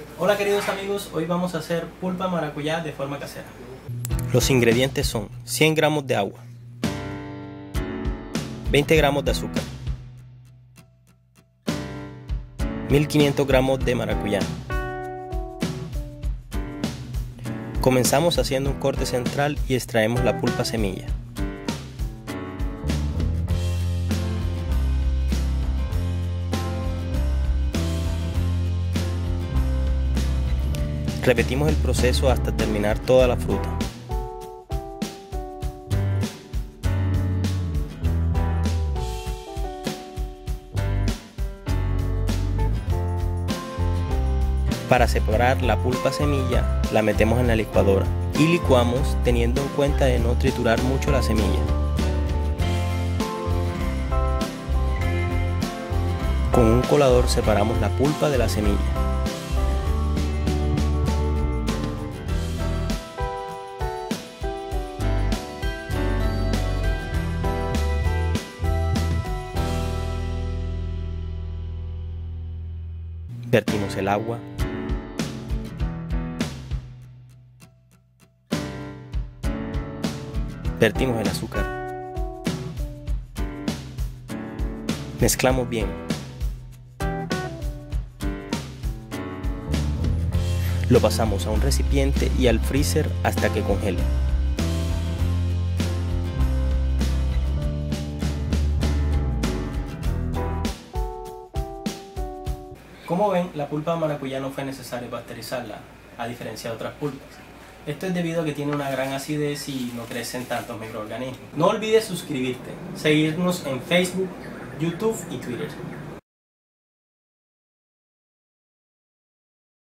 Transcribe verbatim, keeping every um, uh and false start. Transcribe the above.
Hola queridos amigos, hoy vamos a hacer pulpa maracuyá de forma casera. Los ingredientes son cien gramos de agua, veinte gramos de azúcar, mil quinientos gramos de maracuyá. Comenzamos haciendo un corte central y extraemos la pulpa semilla. Repetimos el proceso hasta terminar toda la fruta. Para separar la pulpa semilla, la metemos en la licuadora y licuamos teniendo en cuenta de no triturar mucho la semilla. Con un colador separamos la pulpa de la semilla. Vertimos el agua. Vertimos el azúcar. Mezclamos bien. Lo pasamos a un recipiente y al freezer hasta que congele. Como ven, la pulpa de maracuyá no fue necesario pasteurizarla, a diferencia de otras pulpas. Esto es debido a que tiene una gran acidez y no crecen tantos microorganismos. No olvides suscribirte, seguirnos en Facebook, YouTube y Twitter.